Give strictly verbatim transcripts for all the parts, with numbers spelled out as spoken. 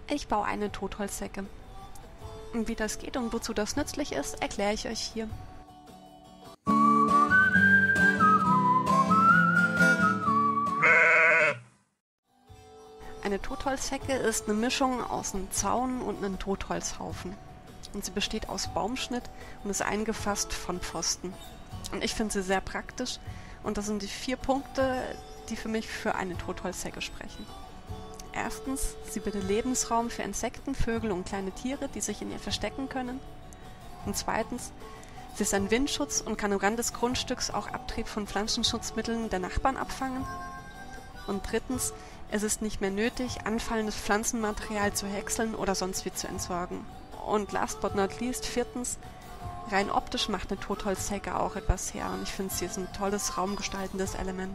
Ich baue eine Totholzhecke. Und wie das geht und wozu das nützlich ist, erkläre ich euch hier. Eine Totholzhecke ist eine Mischung aus einem Zaun und einem Totholzhaufen. Und sie besteht aus Baumschnitt und ist eingefasst von Pfosten. Und ich finde sie sehr praktisch und das sind die vier Punkte, die für mich für eine Totholzhecke sprechen. Erstens, sie bietet Lebensraum für Insekten, Vögel und kleine Tiere, die sich in ihr verstecken können. Und zweitens, sie ist ein Windschutz und kann am Rand des Grundstücks auch Abtrieb von Pflanzenschutzmitteln der Nachbarn abfangen. Und drittens, es ist nicht mehr nötig, anfallendes Pflanzenmaterial zu häckseln oder sonst wie zu entsorgen. Und last but not least, viertens, rein optisch macht eine Totholzhecke auch etwas her und ich finde, sie ist ein tolles raumgestaltendes Element.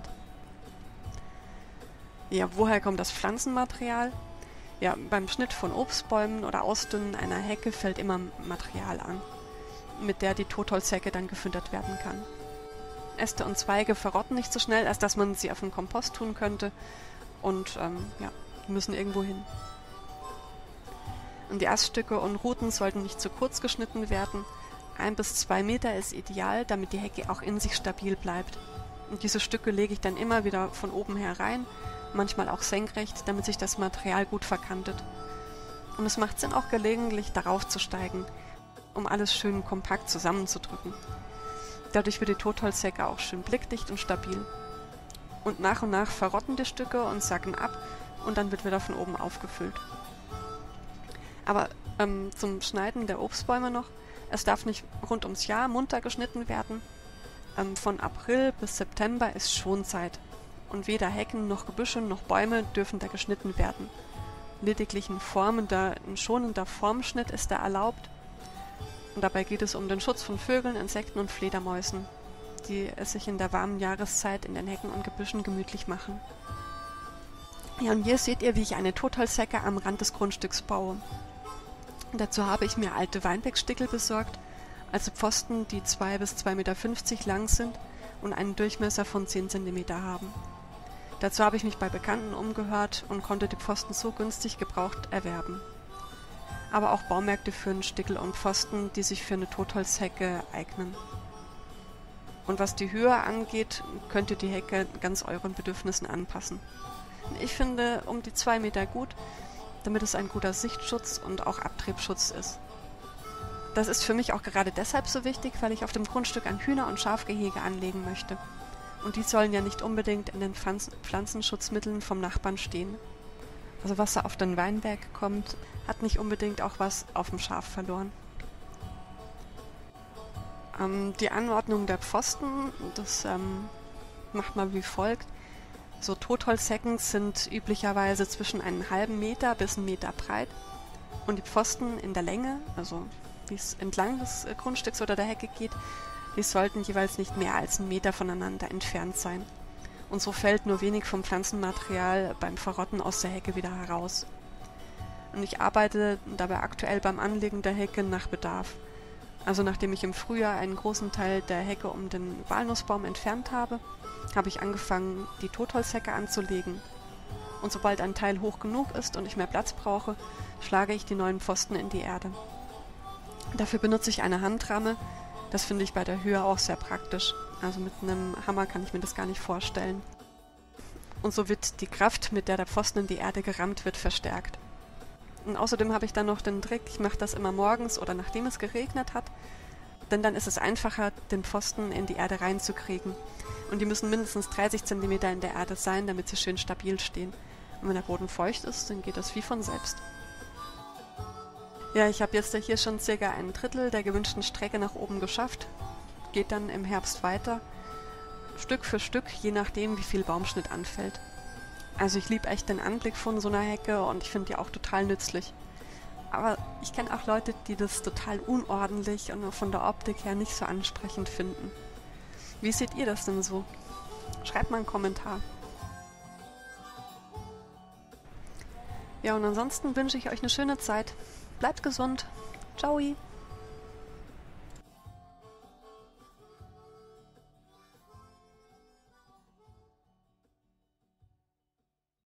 Ja, woher kommt das Pflanzenmaterial? Ja, beim Schnitt von Obstbäumen oder Ausdünnen einer Hecke fällt immer Material an, mit der die Totholzhecke dann gefüttert werden kann. Äste und Zweige verrotten nicht so schnell, als dass man sie auf den Kompost tun könnte und ähm, ja, die müssen irgendwo hin. Und die Aststücke und Ruten sollten nicht zu kurz geschnitten werden. Ein bis zwei Meter ist ideal, damit die Hecke auch in sich stabil bleibt. Und diese Stücke lege ich dann immer wieder von oben her rein, manchmal auch senkrecht, damit sich das Material gut verkantet. Und es macht Sinn, auch gelegentlich darauf zu steigen, um alles schön kompakt zusammenzudrücken. Dadurch wird die Totholzhecke auch schön blickdicht und stabil. Und nach und nach verrotten die Stücke und sacken ab und dann wird wieder von oben aufgefüllt. Aber ähm, zum Schneiden der Obstbäume noch, es darf nicht rund ums Jahr munter geschnitten werden. Ähm, von April bis September ist Schonzeit. Und weder Hecken noch Gebüsche noch Bäume dürfen da geschnitten werden. Lediglich ein, formender, ein schonender Formschnitt ist da erlaubt. Und dabei geht es um den Schutz von Vögeln, Insekten und Fledermäusen, die es sich in der warmen Jahreszeit in den Hecken und Gebüschen gemütlich machen. Ja, und hier seht ihr, wie ich eine Totholzhecke am Rand des Grundstücks baue. Dazu habe ich mir alte Weinbergstickel besorgt, also Pfosten, die zwei bis zwei Komma fünfzig Meter lang sind und einen Durchmesser von zehn Zentimeter haben. Dazu habe ich mich bei Bekannten umgehört und konnte die Pfosten so günstig gebraucht erwerben. Aber auch Baumärkte führen Stickel und Pfosten, die sich für eine Totholzhecke eignen. Und was die Höhe angeht, könnt ihr die Hecke ganz euren Bedürfnissen anpassen. Ich finde um die zwei Meter gut, damit es ein guter Sichtschutz und auch Abtriebsschutz ist. Das ist für mich auch gerade deshalb so wichtig, weil ich auf dem Grundstück ein Hühner- und Schafgehege anlegen möchte. Und die sollen ja nicht unbedingt in den Pflanzen Pflanzenschutzmitteln vom Nachbarn stehen. Also was da auf den Weinberg kommt, hat nicht unbedingt auch was auf dem Schaf verloren. Ähm, die Anordnung der Pfosten, das ähm, macht man wie folgt. So Totholzhecken sind üblicherweise zwischen einem halben Meter bis einen Meter breit und die Pfosten in der Länge, also wie es entlang des Grundstücks oder der Hecke geht, die sollten jeweils nicht mehr als einen Meter voneinander entfernt sein. Und so fällt nur wenig vom Pflanzenmaterial beim Verrotten aus der Hecke wieder heraus. Und ich arbeite dabei aktuell beim Anlegen der Hecke nach Bedarf. Also nachdem ich im Frühjahr einen großen Teil der Hecke um den Walnussbaum entfernt habe, habe ich angefangen, die Totholzhecke anzulegen. Und sobald ein Teil hoch genug ist und ich mehr Platz brauche, schlage ich die neuen Pfosten in die Erde. Dafür benutze ich eine Handramme. Das finde ich bei der Höhe auch sehr praktisch. Also mit einem Hammer kann ich mir das gar nicht vorstellen. Und so wird die Kraft, mit der der Pfosten in die Erde gerammt wird, verstärkt. Und außerdem habe ich dann noch den Trick, ich mache das immer morgens oder nachdem es geregnet hat, denn dann ist es einfacher, den Pfosten in die Erde reinzukriegen. Und die müssen mindestens dreißig Zentimeter in der Erde sein, damit sie schön stabil stehen. Und wenn der Boden feucht ist, dann geht das wie von selbst. Ja, ich habe jetzt hier schon circa ein Drittel der gewünschten Strecke nach oben geschafft. Geht dann im Herbst weiter, Stück für Stück, je nachdem, wie viel Baumschnitt anfällt. Also ich liebe echt den Anblick von so einer Hecke und ich finde die auch total nützlich. Aber ich kenne auch Leute, die das total unordentlich und von der Optik her nicht so ansprechend finden. Wie seht ihr das denn so? Schreibt mal einen Kommentar. Ja, und ansonsten wünsche ich euch eine schöne Zeit. Bleibt gesund. Ciao.